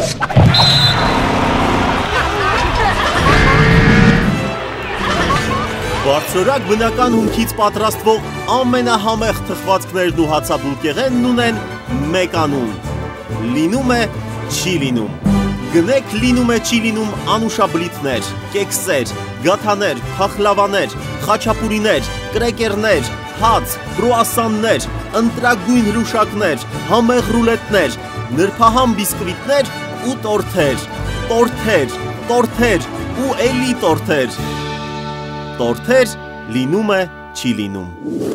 Բարձրորակ բնական հումքից պատրաստվող ամենահամեղ թխվածքներն ու հացաբուլկեղենն ունեն մեկ անուն։ Լինում է, չի լինում։ Գնեք լինում է, չի լինում անուշաբլիթներ, կեքսեր, գաթաներ, փախլավաներ, խաչապուրիներ, կրեկերներ, հաց, կրուասաններ, ընտրագույն հրուշակներ, համեղ ռուլետներ, նրբահամ բիսկվիտներ ու տորթեր, տորթեր, տորթեր ու էլի տորթեր։ Տորթեր լինում է, չի լինում։